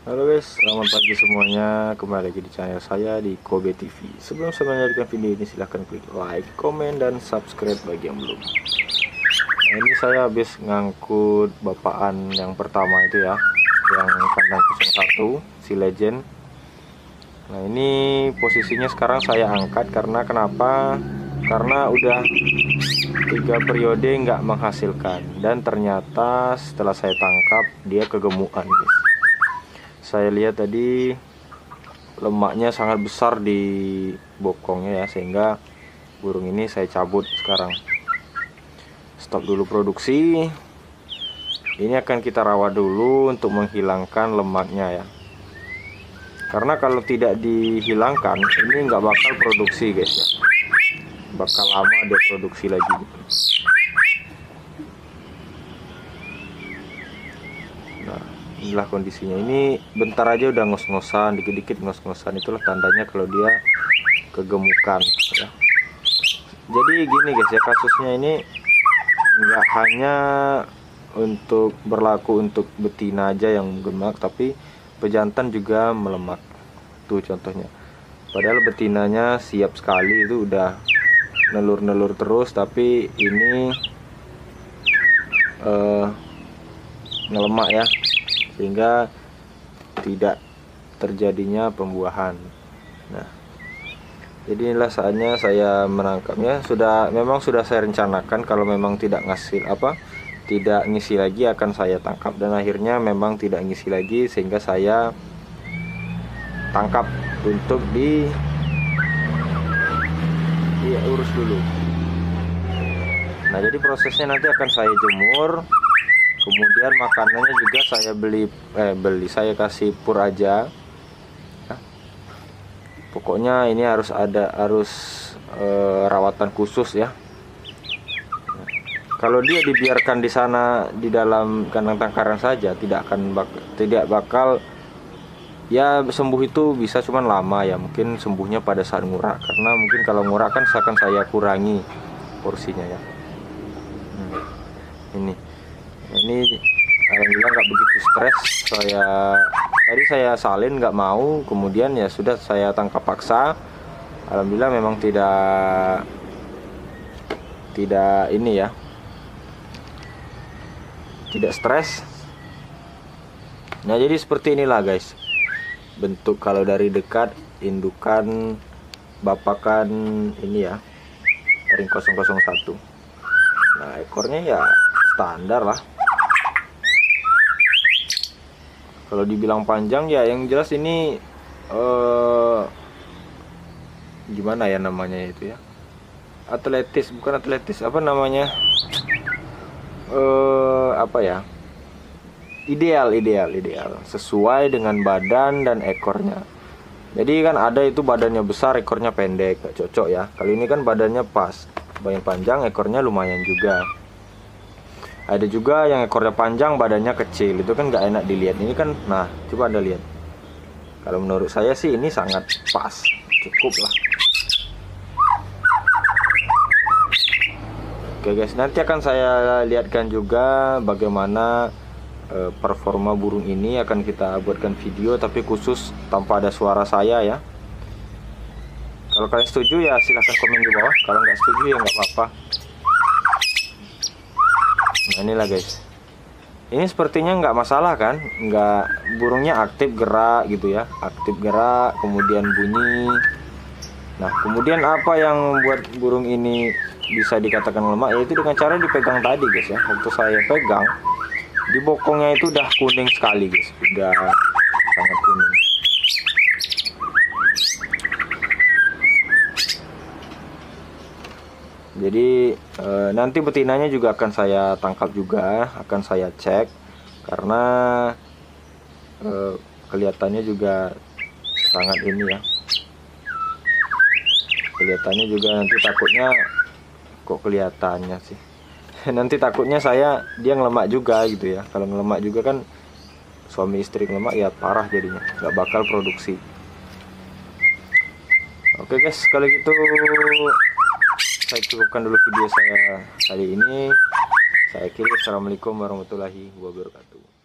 Halo guys, selamat pagi semuanya. Kembali lagi di channel saya di Kobe TV. Sebelum saya melanjutkan video ini, silahkan klik like, komen, dan subscribe bagi yang belum. Nah, ini saya habis ngangkut bapaan yang pertama itu ya, yang kandang 01 si Legend. Nah, ini posisinya sekarang saya angkat karena kenapa? Karena udah 3 periode nggak menghasilkan, dan ternyata setelah saya tangkap dia kegemukan guys. Saya lihat tadi lemaknya sangat besar di bokongnya ya, sehingga burung ini saya cabut sekarang. Stop dulu produksi. Ini akan kita rawat dulu untuk menghilangkan lemaknya ya, karena kalau tidak dihilangkan ini nggak bakal produksi guys ya, bakal lama dia produksi lagi. Nah, inilah kondisinya. Ini bentar aja udah ngos-ngosan, dikit-dikit ngos-ngosan. Itulah tandanya kalau dia kegemukan ya. Jadi gini guys ya, kasusnya ini nggak hanya berlaku untuk betina aja yang gemak, tapi pejantan juga melemak. Tuh contohnya. Padahal betinanya siap sekali, itu udah nelur-nelur terus, tapi ini ngelemak ya, sehingga tidak terjadinya pembuahan. Nah, jadi inilah saatnya saya menangkapnya. Memang sudah saya rencanakan kalau memang tidak tidak ngisi lagi akan saya tangkap, dan akhirnya memang tidak ngisi lagi sehingga saya tangkap untuk urus dulu. Nah, jadi prosesnya nanti akan saya jemur, kemudian makanannya juga saya saya kasih pur aja. Pokoknya ini harus rawatan khusus ya. Kalau dia dibiarkan di sana di dalam kandang tangkaran saja, tidak bakal ya sembuh. Itu bisa cuman lama ya, mungkin sembuhnya pada saat ngurak, karena mungkin kalau ngurak kan akan saya kurangi porsinya ya. Ini alhamdulillah nggak begitu stres. Tadi saya salin nggak mau, kemudian ya sudah saya tangkap paksa. Alhamdulillah memang tidak ini ya, tidak stres. Nah, jadi seperti inilah guys bentuk kalau dari dekat indukan bapakan ini ya, ring 001. Nah, ekornya ya standar lah. Kalau dibilang panjang ya, yang jelas ini gimana ya namanya itu ya, bukan atletis, apa namanya, ideal sesuai dengan badan dan ekornya. Jadi kan ada itu badannya besar, ekornya pendek, gak cocok ya. Kali ini kan badannya pas, yang panjang, ekornya lumayan juga. Ada juga yang ekornya panjang, badannya kecil, itu kan nggak enak dilihat. Ini kan, nah coba Anda lihat. Kalau menurut saya sih ini sangat pas, cukup lah. Oke guys, nanti akan saya lihatkan juga bagaimana performa burung ini. Akan kita buatkan video tapi khusus tanpa ada suara saya ya. Kalau kalian setuju ya silahkan komen di bawah, kalau nggak setuju ya nggak apa-apa. Nah, inilah guys, ini sepertinya nggak masalah kan, burungnya aktif gerak gitu ya, kemudian bunyi. Nah, kemudian apa yang membuat burung ini bisa dikatakan lemah, yaitu dengan cara dipegang tadi guys ya. Waktu saya pegang di bokongnya itu udah kuning sekali guys, udah sangat kuning. Jadi nanti betinanya juga akan saya tangkap juga, akan saya cek, karena kelihatannya juga sangat ini ya. Kelihatannya juga nanti takutnya, kok kelihatannya sih nanti takutnya dia ngelemak juga gitu ya. Kalau ngelemak juga kan suami istri ngelemak ya parah, jadinya nggak bakal produksi. Oke guys, kalau gitu saya cukupkan dulu video saya kali ini. Saya akhiri. Assalamualaikum warahmatullahi wabarakatuh.